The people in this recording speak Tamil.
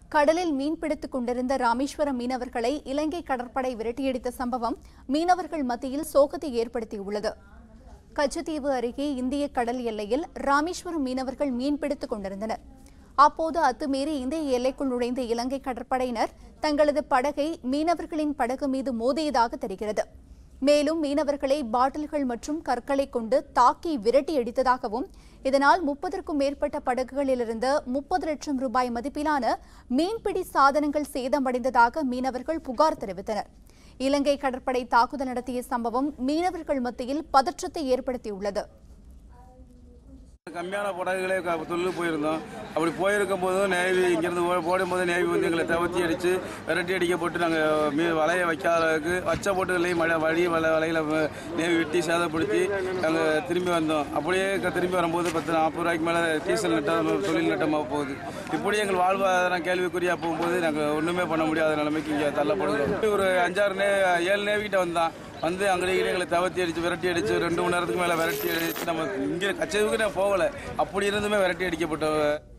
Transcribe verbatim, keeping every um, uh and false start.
கடலில் மீன்பிடித்துக் கொண்டிருந்த ராமேஸ்வரம் மீனவர்களை இலங்கை கடற்படை விரட்டியடித்த சம்பவம் மீனவர்கள் மத்தியில் சோகத்தை ஏற்படுத்தியுள்ளது. கச்சத்தீவு அருகே இந்திய கடல் எல்லையில் ராமேஸ்வரம் மீனவர்கள் மீன்பிடித்துக் கொண்டிருந்தனர். அப்போது அத்துமீறி இந்திய எல்லைக்குள் நுழைந்த இலங்கை கடற்படையினர் தங்களது படகை மீனவர்களின் படகு மீது மோதியதாக தெரிகிறது. மேலும் மீனவர்களை பாட்டில்கள் மற்றும் கற்களை கொண்டு தாக்கி விரட்டி அடித்ததாகவும், இதனால் முப்பதற்கும் மேற்பட்ட படகுகளிலிருந்து முப்பது லட்சம் ரூபாய் மதிப்பிலான மீன்பிடி சாதனங்கள் சேதமடைந்ததாக மீனவர்கள் புகார் தெரிவித்தனர். இலங்கை கடற்படை தாக்குதல் நடத்திய சம்பவம் மீனவர்கள் மத்தியில் பதற்றத்தை ஏற்படுத்தியுள்ளது. கம்மியான படகுகளே தொழில் போயிருந்தோம். அப்படி போயிருக்கும் போதும் நேவி இங்கிருந்து போடும்போது நேவி வந்து எங்களை தவத்தி அடித்து விரட்டி அடிக்கப்பட்டு நாங்கள் மீ வலையை வைக்காத அளவுக்கு வச்ச போட்டுகளையும் மழை வழி வலை வலையில் நேவி வெட்டி சேதப்படுத்தி நாங்கள் திரும்பி வந்தோம். அப்படியே திரும்பி வரும்போது பத்து நாற்பது ரூபாய்க்கு மேலே டீசல் நட்டம் தொழில் நட்டமாக போகுது. இப்படி எங்கள் வாழ்வாதாரம் கேள்விக்குறியாக போகும்போது நாங்கள் ஒன்றுமே பண்ண முடியாத நிலைமைக்கு இங்கே தள்ளப்படுகிறோம். ஒரு அஞ்சாறு நே ஏழு நேவிகிட்ட வந்தான் வந்து அங்கே எங்களை தவத்தி அடித்து விரட்டி அடித்து ரெண்டு மணி நேரத்துக்கு மேலே விரட்டி அடித்து நம்ம இங்கே கச்சேரிக்கு நான் போகலை. அப்படி இருந்துமே விரட்டி அடிக்கப்பட்டவங்க.